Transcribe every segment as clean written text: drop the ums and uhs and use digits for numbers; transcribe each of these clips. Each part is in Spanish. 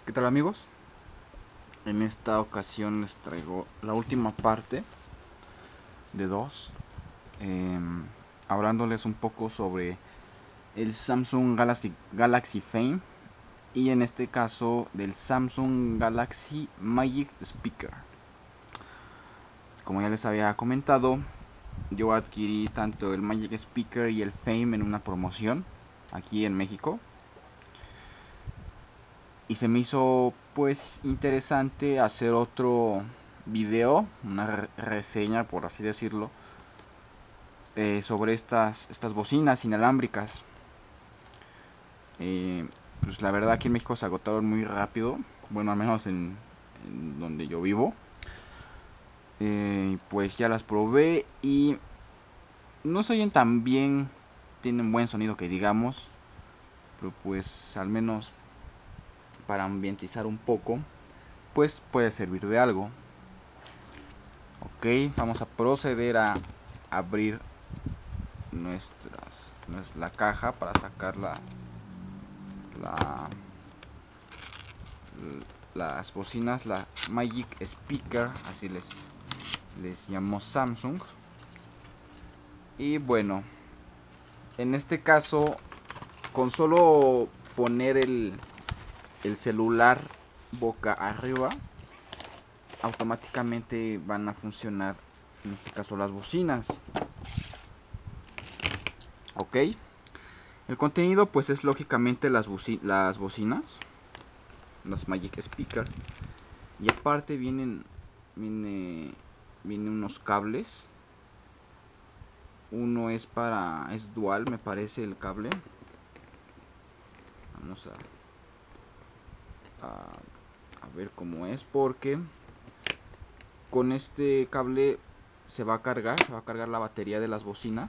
¿Qué tal, amigos? En esta ocasión les traigo la última parte de dos, hablándoles un poco sobre el Samsung Galaxy Fame y en este caso del Samsung Galaxy Magic Speaker. Como ya les había comentado, yo adquirí tanto el Magic Speaker y el Fame en una promoción aquí en México. Y se me hizo pues interesante hacer otro video, una reseña por así decirlo, sobre estas bocinas inalámbricas. Pues la verdad aquí en México se agotaron muy rápido, bueno al menos en donde yo vivo. Pues ya las probé y no se oyen tan bien, tienen buen sonido que digamos, pero pues al menos para ambientizar un poco, pues puede servir de algo. Ok, vamos a proceder a abrir la caja para sacar la- las bocinas, la Magic Speaker, así les llamó Samsung. Y bueno, en este caso, con solo poner el celular boca arriba, automáticamente van a funcionar, en este caso, las bocinas. Ok, el contenido pues es lógicamente las bocinas, las Magic Speaker. Y aparte viene, viene unos cables. Uno es dual, me parece el cable. Vamos a ver cómo es, porque con este cable se va a cargar la batería de las bocinas.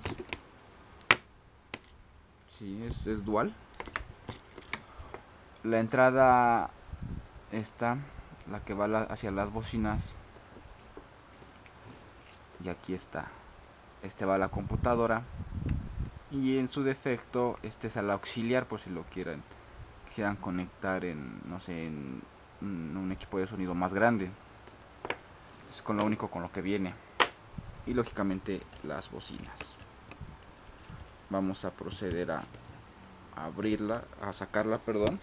Sí, es dual. La entrada está, la que va hacia las bocinas. Y aquí está. Este va a la computadora. Y en su defecto, este es al auxiliar por si lo quieran conectar en, no sé, en un equipo de sonido más grande. Es con lo único con lo que viene. Y lógicamente las bocinas. Vamos a proceder a abrirla, a sacarla, perdón.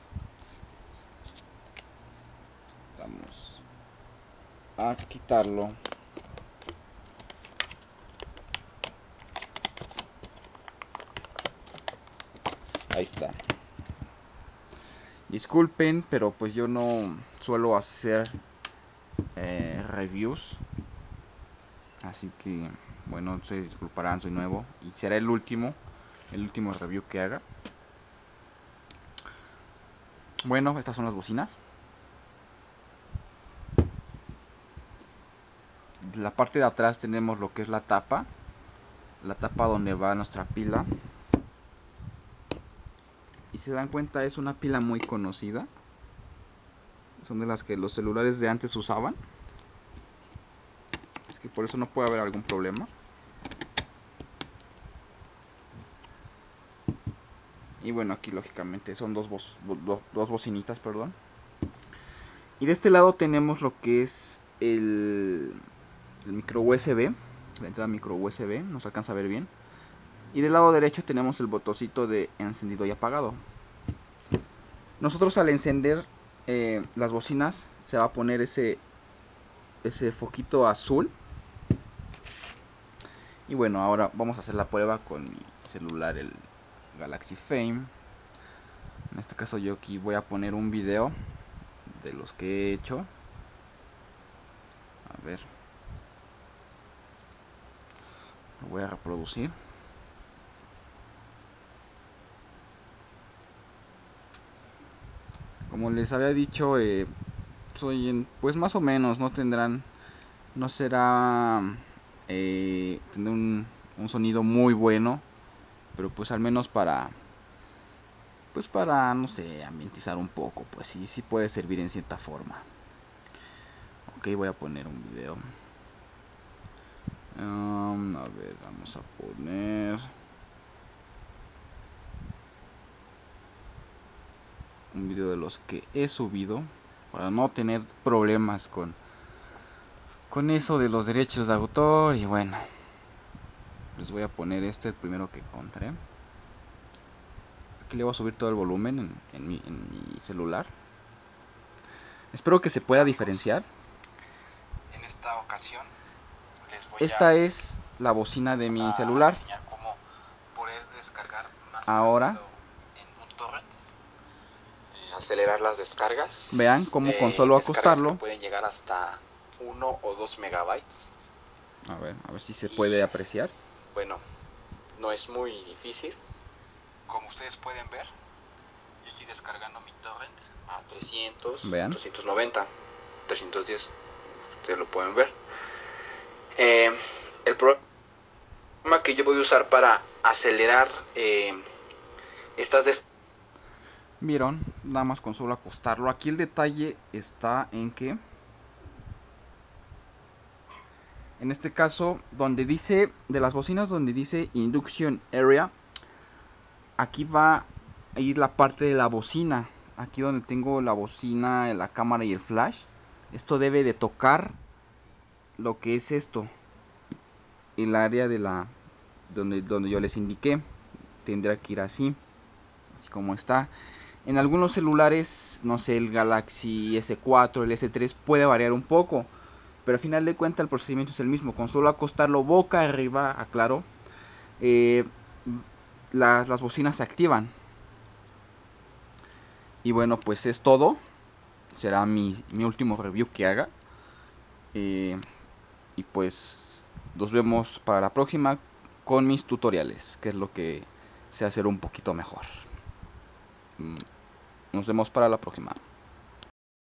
Vamos a quitarlo. Ahí está. Disculpen, pero pues yo no suelo hacer reviews. Así que, bueno, se disculparán, soy nuevo. Y será el último review que haga. Bueno, estas son las bocinas. La parte de atrás tenemos lo que es la tapa donde va nuestra pila. Y se dan cuenta, es una pila muy conocida. Son de las que los celulares de antes usaban. Es que por eso no puede haber algún problema. Y bueno, aquí lógicamente son dos bocinitas, perdón. Y de este lado tenemos lo que es el micro USB. La entrada micro USB, no se alcanza a ver bien. Y del lado derecho tenemos el botoncito de encendido y apagado. Nosotros al encender las bocinas se va a poner ese foquito azul. Y bueno, ahora vamos a hacer la prueba con mi celular, el Galaxy Fame. En este caso yo aquí voy a poner un video de los que he hecho. A ver, lo voy a reproducir. Como les había dicho, pues más o menos, no será, tener un sonido muy bueno, pero pues al menos para, no sé, ambientizar un poco, pues sí, sí puede servir en cierta forma. Ok, voy a poner un video. A ver, vamos a poner... un video de los que he subido, para no tener problemas con eso de los derechos de autor. Y bueno, les voy a poner el primero que encontré. Aquí le voy a subir todo el volumen en mi celular. Espero que se pueda diferenciar. En esta ocasión esta es la bocina de mi celular. Cómo poder descargar más ahora en un torrent. Acelerar las descargas. Vean cómo con solo acostarlo pueden llegar hasta 1 o 2 megabytes. A ver si se puede apreciar. Bueno, no es muy difícil. Como ustedes pueden ver, yo estoy descargando mi torrent a 300, vean, 290, 310. Ustedes lo pueden ver. El programa que yo voy a usar para acelerar estas descargas. Vieron, nada más con solo acostarlo. Aquí el detalle está en que, en este caso, donde dice, de las bocinas donde dice Induction Area, aquí va a ir la parte de la bocina. Aquí donde tengo la bocina, la cámara y el flash. Esto debe de tocar lo que es esto. El área de la donde yo les indiqué. Tendrá que ir así como está. En algunos celulares, no sé, el Galaxy S4, el S3 puede variar un poco, pero al final de cuentas el procedimiento es el mismo. Con solo acostarlo boca arriba, aclaro, las bocinas se activan. Y bueno, pues es todo. Será mi último review que haga. Y pues nos vemos para la próxima con mis tutoriales, que es lo que sé hacer un poquito mejor. Nos vemos para la próxima.